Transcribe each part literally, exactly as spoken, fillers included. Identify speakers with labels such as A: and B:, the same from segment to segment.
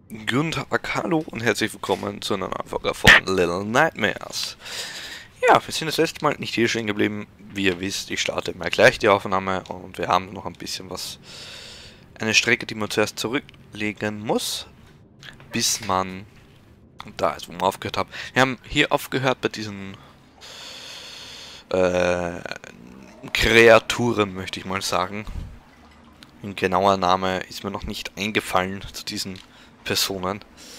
A: Guten Tag, hallo und herzlich willkommen zu einer neuen Folge von Little Nightmares. Ja, wir sind das letzte Mal nicht hier stehen geblieben. Wie ihr wisst, ich starte mal gleich die Aufnahme und wir haben noch ein bisschen was. Eine Strecke, die man zuerst zurücklegen muss, bis man da ist, wo wir aufgehört haben. Wir haben hier aufgehört bei diesen äh, Kreaturen, möchte ich mal sagen. Ein genauer Name ist mir noch nicht eingefallen zu diesen Personen.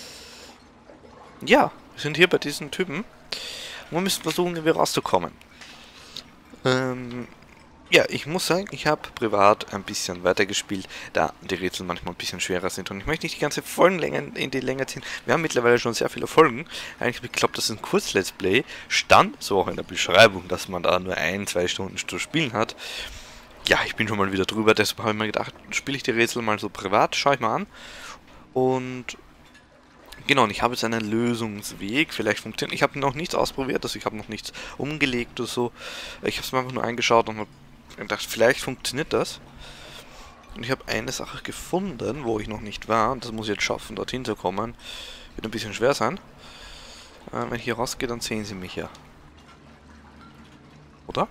A: Ja, wir sind hier bei diesen Typen. Und wir müssen versuchen, irgendwie rauszukommen. Ähm, ja, ich muss sagen, ich habe privat ein bisschen weitergespielt, da die Rätsel manchmal ein bisschen schwerer sind. Und ich möchte nicht die ganze Folgenlänge in die Länge ziehen. Wir haben mittlerweile schon sehr viele Folgen. Eigentlich habe ich geglaubt, das ist ein Kurz-Let's Play. Stand so auch in der Beschreibung, dass man da nur ein, zwei Stunden zu spielen hat. Ja, ich bin schon mal wieder drüber, deshalb habe ich mir gedacht, spiele ich die Rätsel mal so privat, schaue ich mal an. Und genau, und ich habe jetzt einen Lösungsweg, vielleicht funktioniert. Ich habe noch nichts ausprobiert, also ich habe noch nichts umgelegt oder so. Ich habe es mir einfach nur angeschaut und habe gedacht, vielleicht funktioniert das. Und ich habe eine Sache gefunden, wo ich noch nicht war, und das muss ich jetzt schaffen, dorthin zu kommen. Wird ein bisschen schwer sein. Äh, wenn ich hier rausgehe, dann sehen sie mich ja. Oder?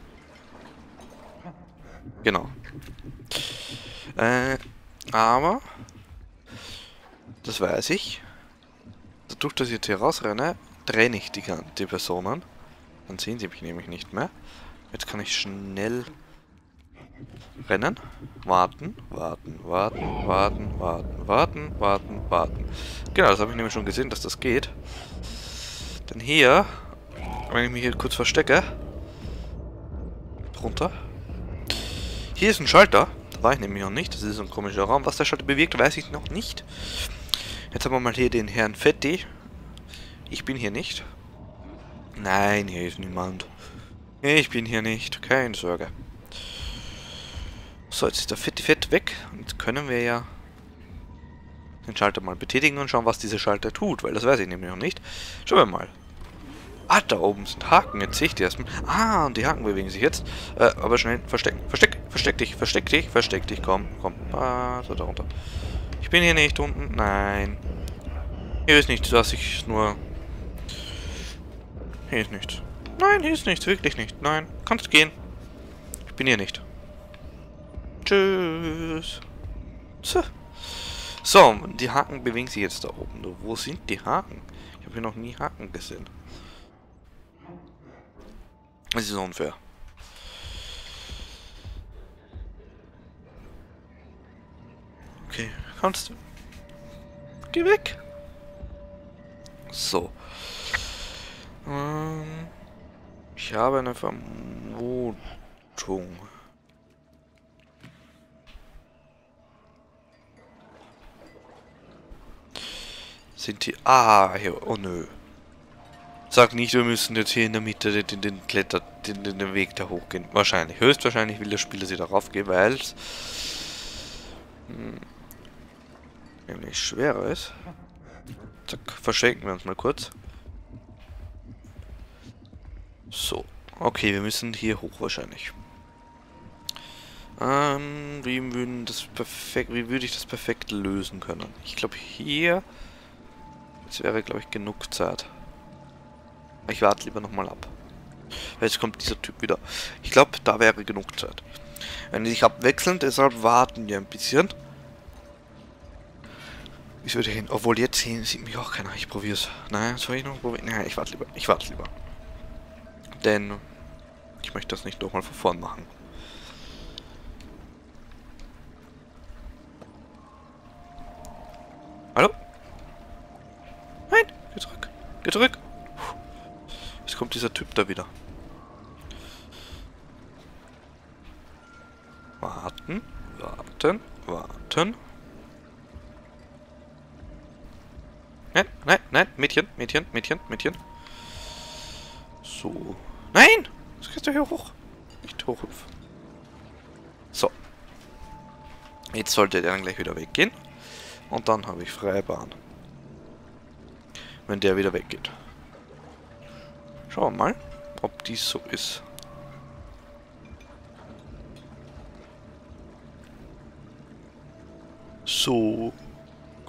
A: Genau. Äh, aber, das weiß ich. Dadurch, dass ich jetzt hier rausrenne, trenne ich die, die Personen. Dann sehen sie mich nämlich nicht mehr. Jetzt kann ich schnell rennen. Warten, warten, warten, warten, warten, warten, warten, warten. Genau, das habe ich nämlich schon gesehen, dass das geht. Denn hier, wenn ich mich hier kurz verstecke, runter. Hier ist ein Schalter. Da war ich nämlich noch nicht. Das ist ein komischer Raum. Was der Schalter bewirkt, weiß ich noch nicht. Jetzt haben wir mal hier den Herrn Fetti. Ich bin hier nicht. Nein, hier ist niemand. Ich bin hier nicht. Keine Sorge. So, jetzt ist der Fetti Fett weg. Und jetzt können wir ja den Schalter mal betätigen und schauen, was dieser Schalter tut. Weil das weiß ich nämlich noch nicht. Schauen wir mal. Ah, da oben sind Haken. Jetzt sehe ich die erstmal. Ah, und die Haken bewegen sich jetzt. Äh, aber schnell verstecken. Versteck, versteck dich, versteck dich, versteck dich. Komm, komm. Ah, so da runter. Ich bin hier nicht unten. Nein. Hier ist nichts, was ich nur... Hier ist nichts. Nein, hier ist nichts. Wirklich nicht. Nein. Kannst gehen. Ich bin hier nicht. Tschüss. So. So, die Haken bewegen sich jetzt da oben. Wo sind die Haken? Ich habe hier noch nie Haken gesehen. Das ist unfair. Okay, kannst du. Geh weg. So. Ähm, ich habe eine Vermutung. Sind die... Ah, hier. Oh nö. Sag nicht, wir müssen jetzt hier in der Mitte den, den, den Kletter, den, den, den Weg da hochgehen. Wahrscheinlich. Höchstwahrscheinlich will der Spieler sie darauf gehen, weil es hm, nämlich schwerer ist. Zack, verschenken wir uns mal kurz. So. Okay, wir müssen hier hoch wahrscheinlich. Ähm, wie würden das perfekt, wie würde ich das perfekt lösen können? Ich glaube hier. Jetzt wäre, glaube ich, genug Zeit. Ich warte lieber nochmal ab. Weil jetzt kommt dieser Typ wieder. Ich glaube, da wäre genug Zeit. Wenn die sich abwechseln, deshalb warten wir ein bisschen. Ich würde hin. Obwohl jetzt sehen, sieht mich auch keiner. Ich probiere es. Nein, soll ich noch probieren? Nein, ich warte lieber. Ich warte lieber. Denn ich möchte das nicht nochmal von vorn machen. Hallo? Nein! Geh zurück! Geh zurück! Jetzt kommt dieser Typ da wieder. Warten, warten, warten. Nein, nein, nein, Mädchen, Mädchen, Mädchen, Mädchen. So. Nein! Was kannst du hier hoch? Nicht hochhüpfen. So. Jetzt sollte der dann gleich wieder weggehen. Und dann habe ich freie Bahn. Wenn der wieder weggeht. Schauen wir mal, ob dies so ist. So.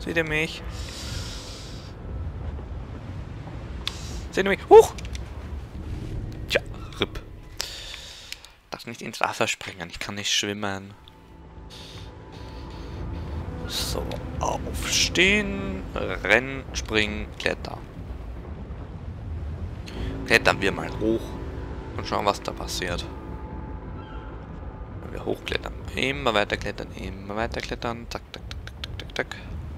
A: Seht ihr mich? Seht ihr mich? Huch! Tja, R I P. Darf nicht ins Wasser springen, ich kann nicht schwimmen. So, aufstehen, rennen, springen, klettern. Klettern wir mal hoch und schauen, was da passiert. Wenn wir hochklettern, immer weiter klettern, immer weiter klettern, zack, zack, zack, zack, zack, zack.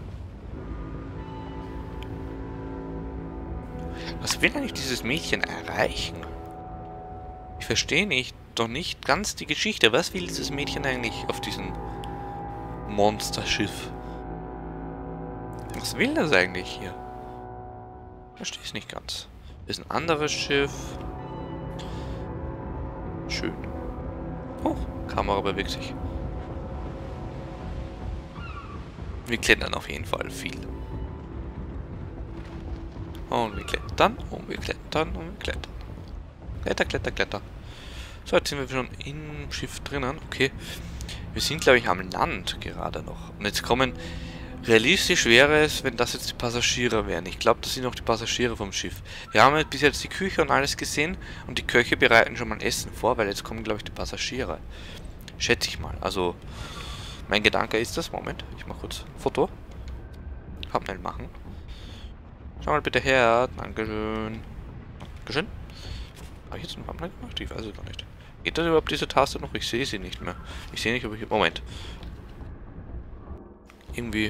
A: Was will eigentlich dieses Mädchen erreichen? Ich verstehe nicht, doch nicht ganz die Geschichte. Was will dieses Mädchen eigentlich auf diesem Monsterschiff? Was will das eigentlich hier? Verstehe es nicht ganz. Ist ein anderes Schiff. Schön. Oh, Kamera bewegt sich. Wir klettern auf jeden Fall viel. Und wir klettern, und wir klettern, und wir klettern. Kletter, kletter, kletter. So, jetzt sind wir schon im Schiff drinnen. Okay. Wir sind, glaube ich, am Land gerade noch. Und jetzt kommen... Realistisch wäre es, wenn das jetzt die Passagiere wären. Ich glaube, das sind auch die Passagiere vom Schiff. Wir haben jetzt bis jetzt die Küche und alles gesehen. Und die Köche bereiten schon mal Essen vor, weil jetzt kommen, glaube ich, die Passagiere. Schätze ich mal. Also, mein Gedanke ist das. Moment, ich mache kurz ein Foto. Thumbnail machen. Schau mal bitte her. Dankeschön. Dankeschön. Habe ich jetzt einen Thumbnail gemacht? Ich weiß es gar nicht. Geht das überhaupt diese Taste noch? Ich sehe sie nicht mehr. Ich sehe nicht, ob ich... Moment. Irgendwie...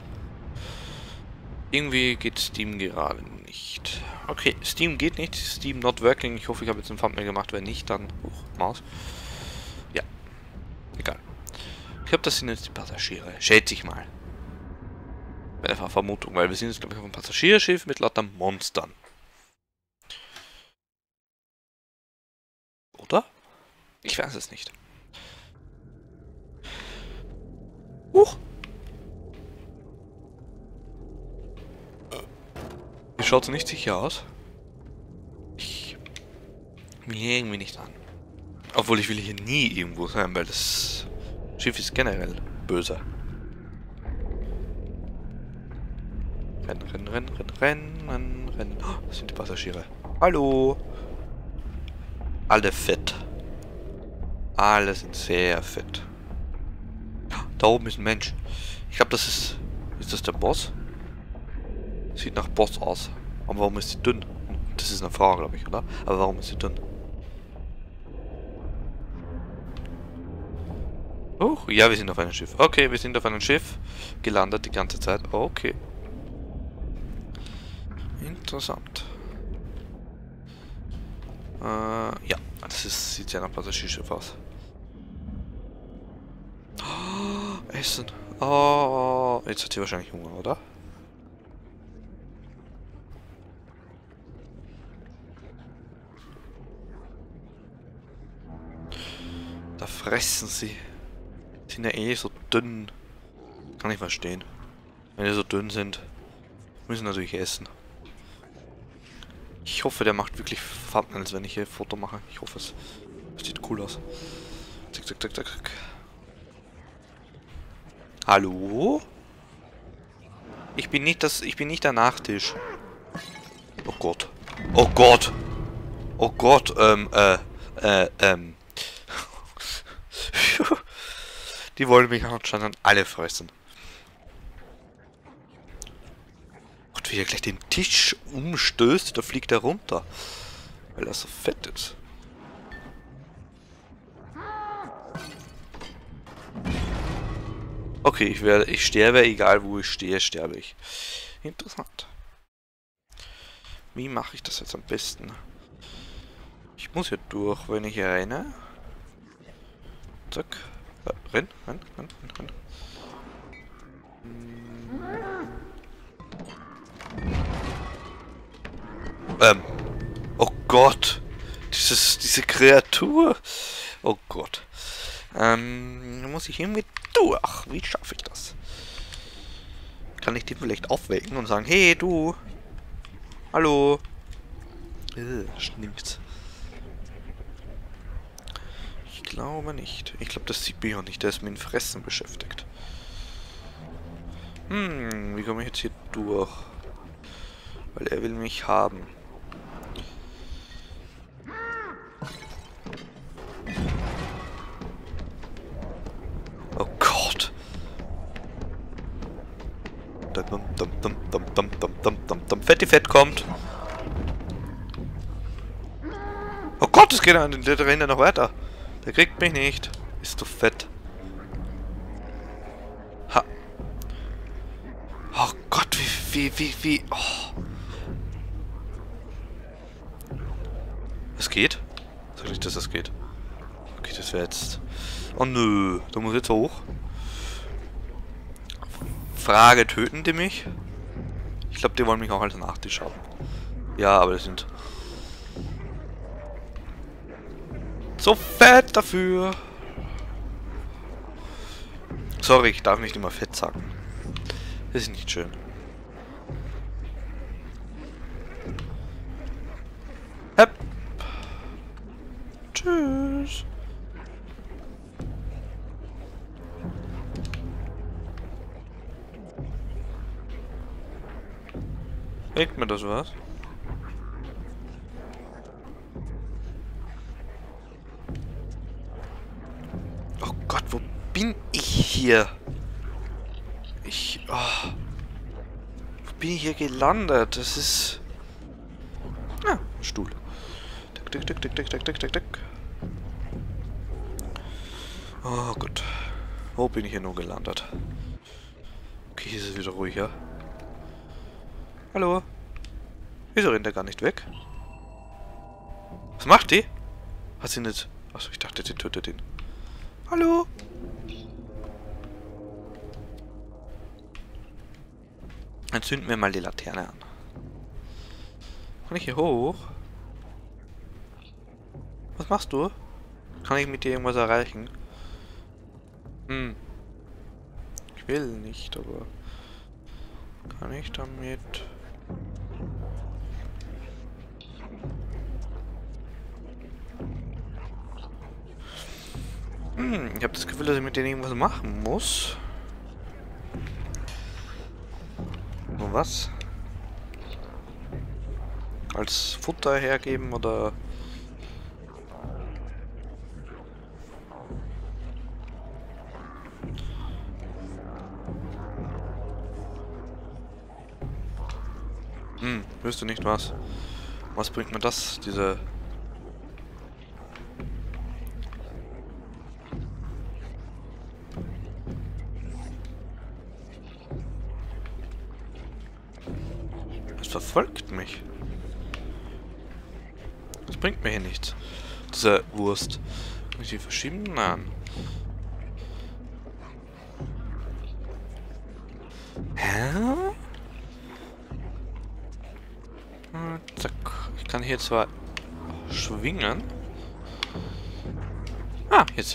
A: Irgendwie geht Steam gerade nicht. Okay, Steam geht nicht. Steam not working. Ich hoffe, ich habe jetzt ein Thumbnail gemacht. Wenn nicht, dann... Huch, Maus. Ja. Egal. Ich glaube, das sind jetzt die Passagiere. Schätze ich mal. Bei der Vermutung. Weil wir sind jetzt, glaube ich, auf einem Passagierschiff mit lauter Monstern. Oder? Ich weiß es nicht. Huch! Hier schaut es nicht sicher aus. Ich will hier irgendwie nicht an. Obwohl ich will hier nie irgendwo sein, weil das Schiff ist generell böse. Rennen, rennen, rennen, rennen, rennen, rennen. Oh, das sind die Passagiere. Hallo! Alle fett. Alle sind sehr fett. Da oben ist ein Mensch. Ich glaube, das ist... Ist das der Boss? Sieht nach Boss aus. Aber warum ist sie dünn? Das ist eine Frau, glaube ich, oder? Aber warum ist sie dünn? Oh, ja, wir sind auf einem Schiff. Okay, wir sind auf einem Schiff. Gelandet die ganze Zeit. Okay. Interessant. Äh, ja. Das ist, sieht ja nach Passagierschiff aus. Oh, Essen. Oh, jetzt hat sie wahrscheinlich Hunger, oder? Da fressen sie. Sind ja eh so dünn. Kann ich verstehen. Wenn die so dünn sind, müssen natürlich essen. Ich hoffe, der macht wirklich Thumbnails, wenn ich hier ein Foto mache. Ich hoffe es. Das sieht cool aus. Zack, zack, zack, zack. Hallo? Ich bin nicht das. Ich bin nicht der Nachtisch. Oh Gott. Oh Gott. Oh Gott. Ähm, äh, äh, ähm. Die wollen mich anscheinend alle fressen. Gott, wie er gleich den Tisch umstößt, da fliegt er runter. Weil er so fett ist. Okay, ich werde, ich sterbe, egal wo ich stehe, sterbe ich. Interessant. Wie mache ich das jetzt am besten? Ich muss hier durch, wenn ich hier renne. Zack. Äh, renn, renn, renn, renn, renn. Ähm. Oh Gott. Dieses, diese Kreatur. Oh Gott. Ähm, muss ich irgendwie durch. Wie schaffe ich das? Kann ich die vielleicht aufwecken und sagen, hey du. Hallo. Äh, stinkt. Ich glaube nicht. Ich glaube, das sieht mich auch nicht. Der ist mit dem Fressen beschäftigt. Hm, wie komme ich jetzt hier durch? Weil er will mich haben. Oh Gott. Dum, dum, dum, dum, dum, dum, dum, dum, dum. Fetti Fett kommt. Oh Gott, es geht an, der rennt ja noch weiter. Der kriegt mich nicht. Ist du fett. Ha. Oh Gott, wie, wie, wie, wie. Oh. Es geht? Sag nicht, dass das geht. Okay, das wäre jetzt... Oh nö, da muss ich jetzt hoch. Frage, töten die mich? Ich glaube, die wollen mich auch als Nachtisch haben. Ja, aber das sind... so fett dafür. Sorry, ich darf nicht immer fett sagen. Das ist nicht schön. Hepp. Tschüss. Bringt mir das was? Oh Gott, wo bin ich hier? Ich... Oh. Wo bin ich hier gelandet? Das ist... Ah, Stuhl. Tick, tick, tick, tick, tick, tick, tick, tick, tick. Oh Gott. Wo bin ich hier nur gelandet? Okay, hier ist es wieder ruhiger. Hallo? Wieso rennt der gar nicht weg? Was macht die? Hat sie nicht... Achso, ich dachte, sie tötet ihn. Hallo? Dann zünden wir mal die Laterne an. Kann ich hier hoch? Was machst du? Kann ich mit dir irgendwas erreichen? Hm. Ich will nicht, aber... Kann ich damit... Hm, ich habe das Gefühl, dass ich mit denen irgendwas machen muss. Nur was? Als Futter hergeben oder... Hm, wüsste nicht was. Was bringt mir das, diese... Es verfolgt mich. Das bringt mir hier nichts. Diese Wurst. Kann ich die verschieben? Nein. Hä? Zack. Ich kann hier zwar schwingen. Ah, jetzt.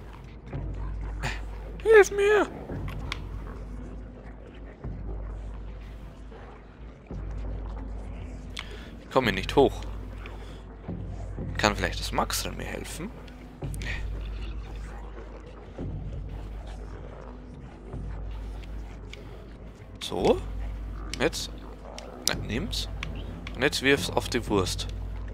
A: Hilf mir! Ich komme hier nicht hoch. Kann vielleicht das Maxel mir helfen? So. Jetzt. Nein, nimm's. Und jetzt wirf's auf die Wurst.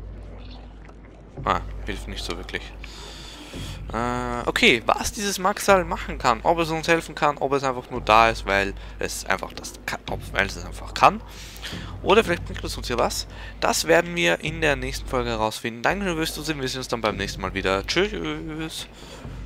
A: Ah, hilft nicht so wirklich. Äh, okay, was dieses Maxal machen kann, ob es uns helfen kann, ob es einfach nur da ist, weil es einfach das kann, ob, weil es einfach kann. Oder vielleicht bringt es uns hier was. Das werden wir in der nächsten Folge herausfinden. Danke fürs Zusehen, wir sehen uns dann beim nächsten Mal wieder. Tschüss.